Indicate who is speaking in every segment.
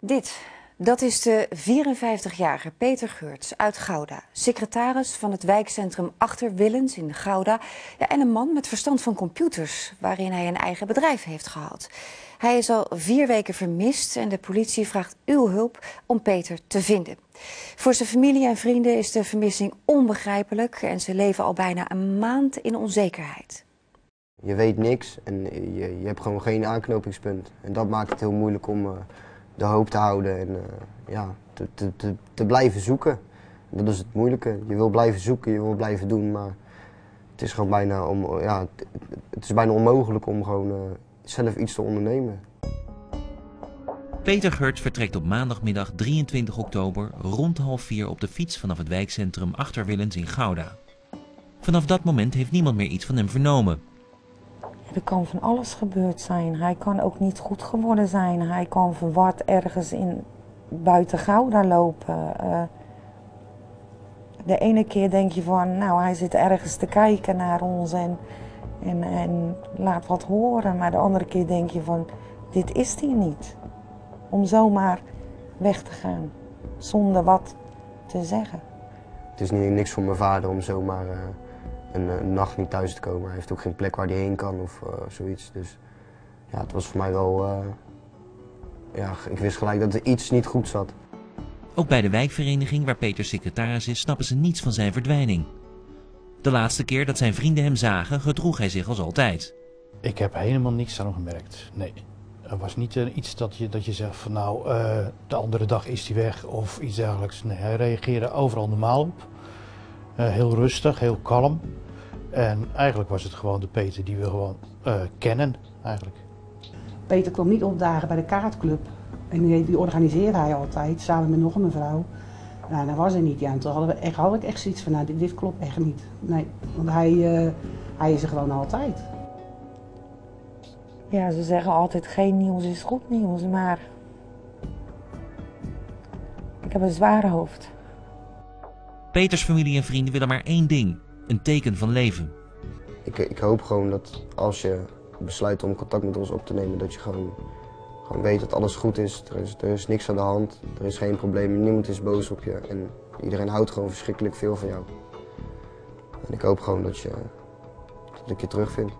Speaker 1: Dat is de 54-jarige Peter Geurts uit Gouda. Secretaris van het wijkcentrum Achter Willens in Gouda. Ja, en een man met verstand van computers, waarin hij een eigen bedrijf heeft gehad. Hij is al 4 weken vermist en de politie vraagt uw hulp om Peter te vinden. Voor zijn familie en vrienden is de vermissing onbegrijpelijk en ze leven al bijna een maand in onzekerheid.
Speaker 2: Je weet niks en je hebt gewoon geen aanknopingspunt. En dat maakt het heel moeilijk om de hoop te houden en te blijven zoeken. Dat is het moeilijke. Je wil blijven zoeken, je wil blijven doen, maar het is gewoon bijna onmogelijk om gewoon zelf iets te ondernemen.
Speaker 3: Peter Geurts vertrekt op maandagmiddag 23 oktober rond 3:30 op de fiets vanaf het wijkcentrum Achter Willens in Gouda. Vanaf dat moment heeft niemand meer iets van hem vernomen.
Speaker 4: Er kan van alles gebeurd zijn. Hij kan ook niet goed geworden zijn. Hij kan verward ergens buiten Gouda lopen. De ene keer denk je van, nou, hij zit ergens te kijken naar ons en laat wat horen. Maar de andere keer denk je van, dit is hij niet. Om zomaar weg te gaan, zonder wat te zeggen.
Speaker 2: Het is niks voor mijn vader om zomaar een nacht niet thuis te komen. Hij heeft ook geen plek waar hij heen kan of zoiets. Dus ja, het was voor mij wel... ik wist gelijk dat er iets niet goed zat.
Speaker 3: Ook bij de wijkvereniging waar Peter secretaris is, snappen ze niets van zijn verdwijning. De laatste keer dat zijn vrienden hem zagen, gedroeg hij zich als altijd.
Speaker 5: Ik heb helemaal niks aan hem gemerkt, nee. Er was niet iets dat je zegt van nou, de andere dag is hij weg of iets dergelijks. Nee, hij reageerde overal normaal op. Heel rustig, heel kalm. En eigenlijk was het gewoon de Peter die we gewoon kennen, eigenlijk.
Speaker 6: Peter kwam niet opdagen bij de kaartclub. En die organiseerde hij altijd, samen met nog een mevrouw. Nou, dat was hij niet. Ja, en toen had ik echt zoiets van, nou, dit klopt echt niet. Nee, want hij is er gewoon altijd.
Speaker 4: Ja, ze zeggen altijd geen nieuws is goed nieuws, maar ik heb een zware hoofd.
Speaker 3: Peters familie en vrienden willen maar één ding, een teken van leven.
Speaker 2: Ik hoop gewoon dat als je besluit om contact met ons op te nemen, dat je gewoon weet dat alles goed is. Er is niks aan de hand, er is geen probleem, niemand is boos op je en iedereen houdt gewoon verschrikkelijk veel van jou. En ik hoop gewoon dat ik je terugvind.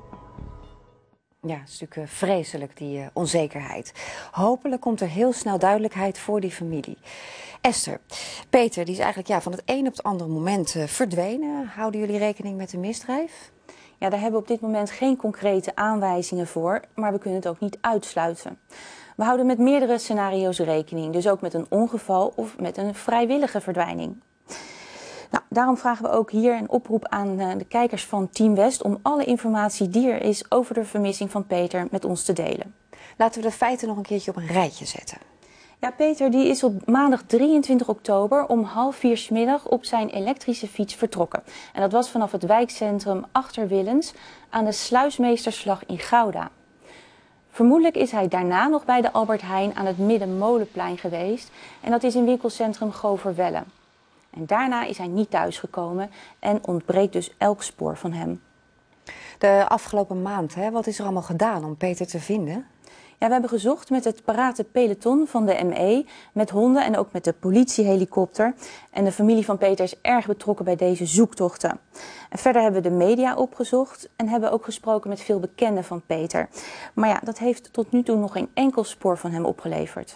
Speaker 1: Ja, het is natuurlijk vreselijk, die onzekerheid. Hopelijk komt er heel snel duidelijkheid voor die familie. Esther, Peter die is eigenlijk van het een op het andere moment verdwenen. Houden jullie rekening met een misdrijf?
Speaker 7: Ja, daar hebben we op dit moment geen concrete aanwijzingen voor, maar we kunnen het ook niet uitsluiten. We houden met meerdere scenario's rekening, dus ook met een ongeval of met een vrijwillige verdwijning. Nou, daarom vragen we ook hier een oproep aan de kijkers van Team West om alle informatie die er is over de vermissing van Peter met ons te delen.
Speaker 1: Laten we de feiten nog een keertje op een rijtje zetten.
Speaker 7: Ja, Peter die is op maandag 23 oktober om 3:30 's middag op zijn elektrische fiets vertrokken. En dat was vanaf het wijkcentrum Achter Willens aan de Sluismeestersslag in Gouda. Vermoedelijk is hij daarna nog bij de Albert Heijn aan het Middenmolenplein geweest en dat is in winkelcentrum Goverwelle. En daarna is hij niet thuisgekomen en ontbreekt dus elk spoor van hem.
Speaker 1: De afgelopen maand, wat is er allemaal gedaan om Peter te vinden?
Speaker 7: Ja, we hebben gezocht met het parate peloton van de ME, met honden en ook met de politiehelikopter. En de familie van Peter is erg betrokken bij deze zoektochten. En verder hebben we de media opgezocht en hebben ook gesproken met veel bekenden van Peter. Maar ja, dat heeft tot nu toe nog geen enkel spoor van hem opgeleverd.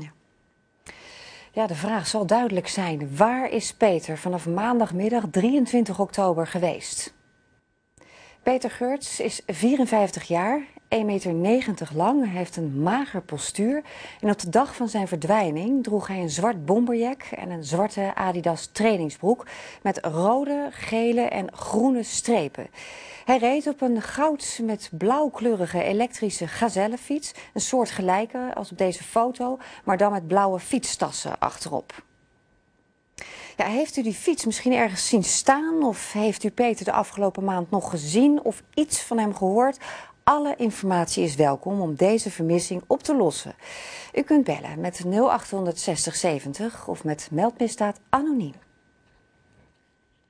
Speaker 1: Ja, de vraag zal duidelijk zijn. Waar is Peter vanaf maandagmiddag 23 oktober geweest? Peter Geurts is 54 jaar, 1,90 meter lang, hij heeft een mager postuur. En op de dag van zijn verdwijning droeg hij een zwart bomberjack en een zwarte Adidas trainingsbroek met rode, gele en groene strepen. Hij reed op een goud met blauwkleurige elektrische gazellenfiets, een soort gelijke als op deze foto, maar dan met blauwe fietstassen achterop. Ja, heeft u die fiets misschien ergens zien staan of heeft u Peter de afgelopen maand nog gezien of iets van hem gehoord? Alle informatie is welkom om deze vermissing op te lossen. U kunt bellen met 0800 60 70 of met meldmisdaad anoniem.